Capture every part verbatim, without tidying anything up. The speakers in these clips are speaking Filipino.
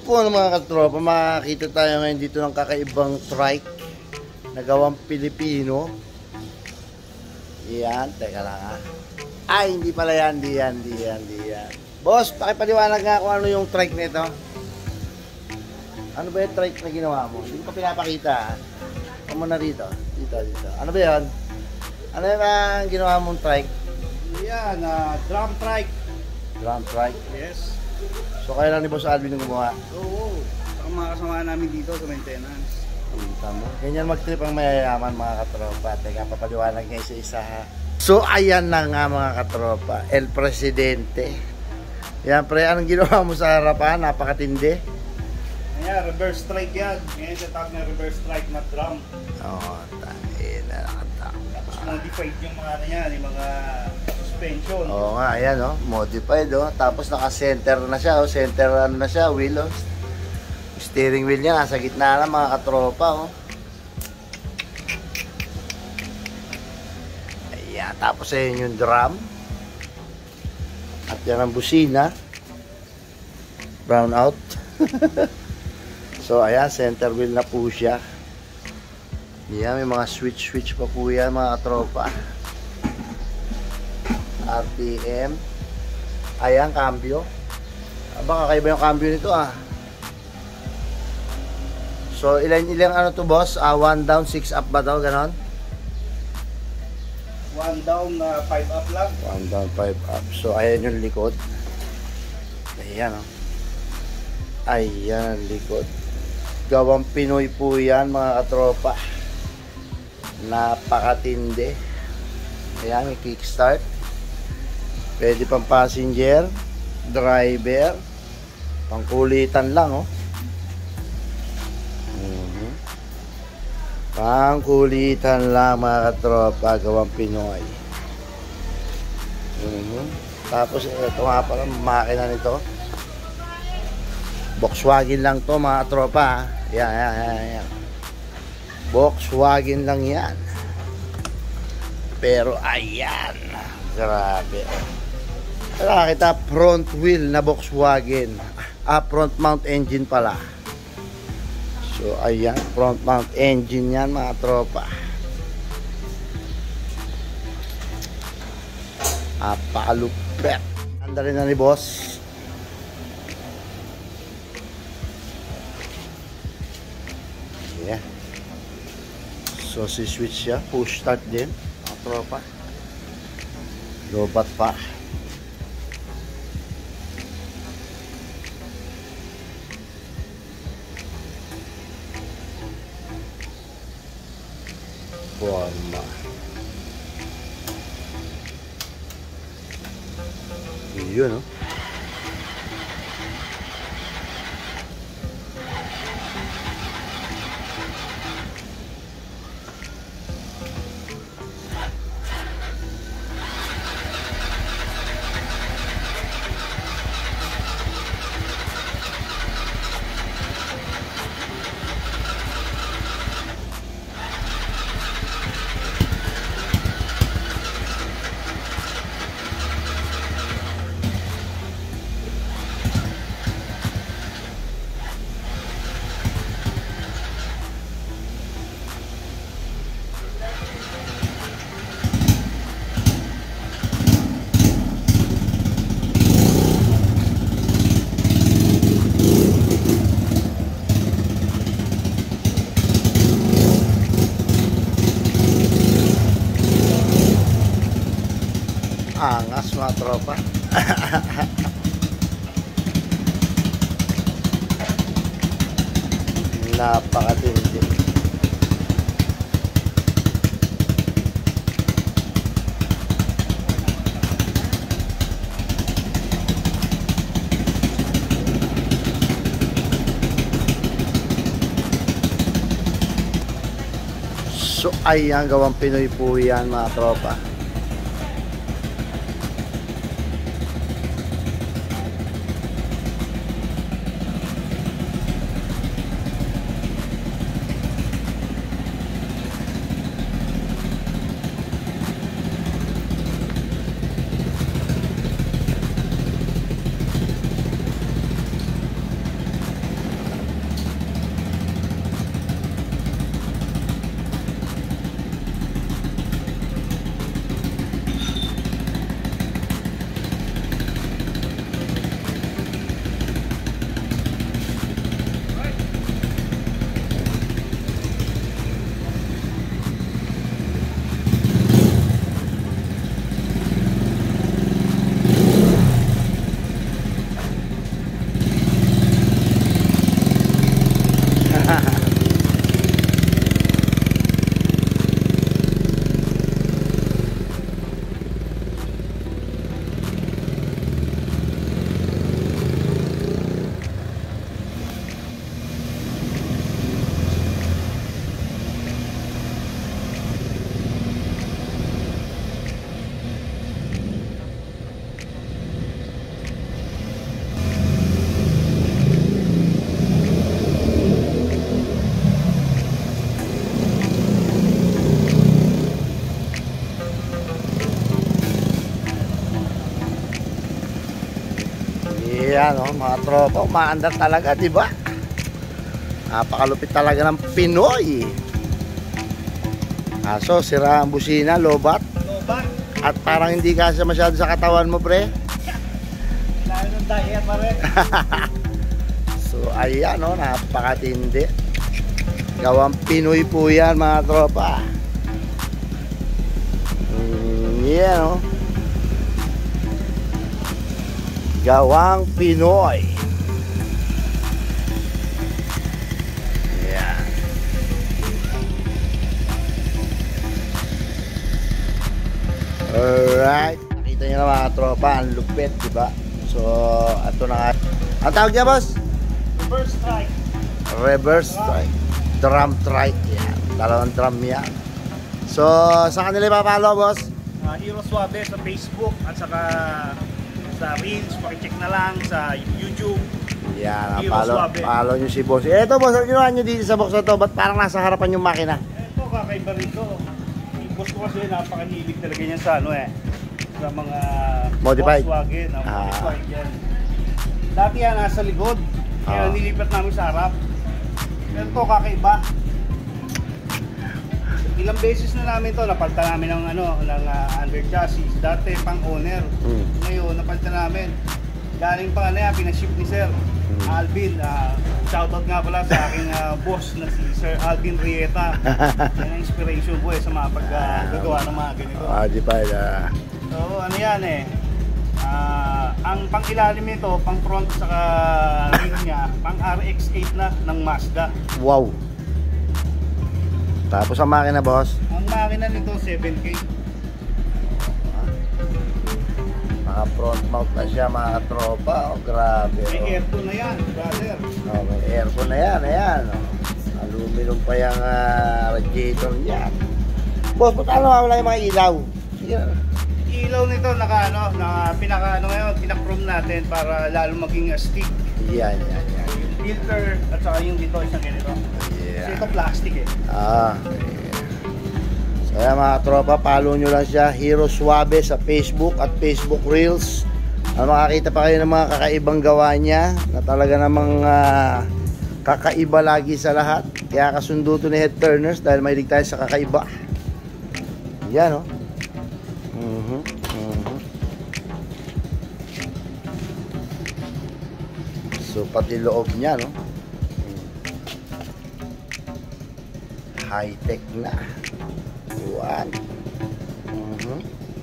po ng mga katropa, makakita tayo ngayon dito ng kakaibang trike na gawang Pilipino. Yan, teka lang ha. Ay, hindi pala yan, di yan, di yan, di yan. Boss, pakipaliwanag nga kung ano yung trike nito. Ano ba yung trike na ginawa mo? Hindi ko pa pinapakita ha. Come na rito, dito, dito. Ano ba yan? Ano yung uh, ginawa mong trike? Yan, uh, drum trike. Drum trike? Yes. So kaya lang ni Boss Alvin yung gumawa? Oo, saka mga kasama namin dito sa maintenance. Hmm, tama. Ganyan mag-trip ang mayayaman mga katropa. Teka, papaliwanag nga isa-isa ha. So ayan na nga mga katropa, El Presidente. Yan pre, anong ginawa mo sa harapan? Napakatindi. Ayan, reverse strike yan. Ngayon siya tawag na reverse strike na drum. Oo, oh, tayo na nakatama. Tapos modified yung mga ano yan, yung mga suspension. Oo nga, ayan oh, modified oh. Tapos naka-center na siya oh, center ano na siya, wheel oh. Steering wheel niya nasa gitna na mga katropa oh. Ayan, tapos ayan yung drum. At yan ang busina. Brown out. So ayan, center wheel na po siya. Yan, may mga switch-switch pa po yan mga katropa. R P M. Ayan, cambio. Aba, kakaiba yung cambio nito ah. So, ilan ilang ano to boss? Ah, one down, six up ba daw? Ganon? One down, uh, five up lang. One down, five up. So, ayan yung likod. Ayan oh. Ayan, likod. Gawang Pinoy po yan mga katropa. Napakatindi. Ayan, may kickstart. Pwede pang passenger, driver, pangkulitan lang oh. Mm-hmm. Pangkulitan lang mga katropa, gawang Pinoy. Mm-hmm. Tapos ito nga pala, makina nito. Volkswagen lang to mga katropa. Yan, yan, yan, yan. Volkswagen lang yan. Pero ayan, grabe. Nakakita front wheel na Volkswagen. Ah, front mount engine pala. So ayan, front mount engine yan mga tropa. Apakalupet. Anda rin na ni boss. Yeah. So si switch siya, push start din mga tropa. Lobat pa. Forma. Yun, no? Angas mga tropa. Napakatindi. So ayan, gawang Pinoy po yan mga tropa. Yan, oh, mga tropa, umaandar talaga, di ba? Napakalupit talaga ng Pinoy. Kaso, sira ang busina, lobat. Lobat. At parang hindi kasya masyado sa katawan mo, pre. Lalo ng diet pa rin. So, ayan, oh, napakatindi. Gawang Pinoy po yan, mga tropa. Mm, yan, oh. Gawang Pinoy. Yan. Alright. Nakita nyo na mga tropa, ang lupit, diba? So, ito na nga. Ang tawag niya, boss? Reverse strike. Reverse strike. Drum strike. Yan. Dalawang drum yan. So, saan kanila ipapalo, boss? Uh, Hero Suave sa Facebook at saka sa Reels, pakicheck na lang sa YouTube. Yan, Hero palo, Suave. palo nyo si boss. Eto, boss, ano ginawa nyo dito sa box na to? Ba't parang nasa harapan yung makina? Ito, kakaiba rito. Yung boss ko kasi napakahilig talaga niyan sa ano eh. Sa mga Modified? Volkswagen. Uh, Ah. modified yan. Dati yan nasa likod. Kaya Ah. nilipat namin sa harap. Pero ito, kakaiba. Ilang beses na namin to, napalitan namin ng ano, ng uh, under chassis. Dati pang owner. Hmm. Ngayon, napalitan namin. Galing pa ano yan, pinaship ni Sir Alvin. Uh, shoutout nga pala sa aking uh, boss na si Sir Alvin Rieta. Yan ang inspiration ko eh sa mga paggagawa ng mga ganito. Ah, di ba? Uh, So ano yan eh. Ah, ang pang ilalim nito, pang front saka ring niya, pang R X eight na ng Mazda. wow. Tapos ang makina, boss? Ang makina nito seven K. Mga front mount na siya, mga tropa. Oh, grabe. May Oh. aircon na yan, brother. Oh, may aircon na yan, ayan. Oh. Aluminum pa yung uh, radiator niya. Boss, ba't ano wala yung mga ilaw? Sige na. Ilaw nito naka ano, na pinaka ano ngayon, pinakrom natin para lalo maging astig. Yan, yan, yan. Yung filter at saka yung dito isang ganito. Yeah. Kasi ito plastic eh. Ah, yeah. So ayan mga tropa, follow nyo lang siya, Hero Suave sa Facebook at Facebook Reels. Ah, makakita pa kayo ng mga kakaibang gawa niya na talaga namang ah, kakaiba lagi sa lahat. Kaya kasundo to ni Head Turners dahil mahilig tayo sa kakaiba. Yan, oh. Mhm, mhm. So pati loob niya, no? High-tech na. One. Mhm.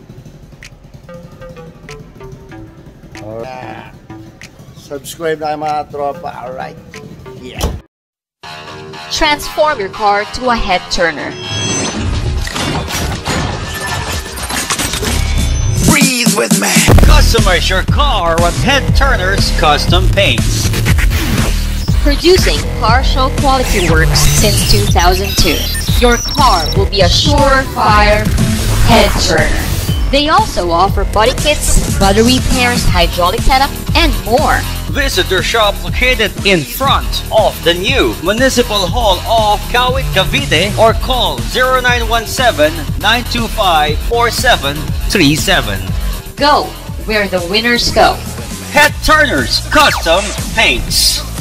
Alright. Subscribe na kayo mga tropa. Alright. Yeah. Transform your car to a head turner. Breathe with me. Customize your car with Head Turners Custom Paints. Producing car show quality works since two thousand two. Your car will be a surefire head turner. They also offer body kits, body repairs, hydraulic setup, and more. Visit their shop located in front of the new Municipal Hall of Kawit, Cavite, or call zero nine one seven, nine two five, four seven three seven. Go where the winners go. Head Turners Custom Paints.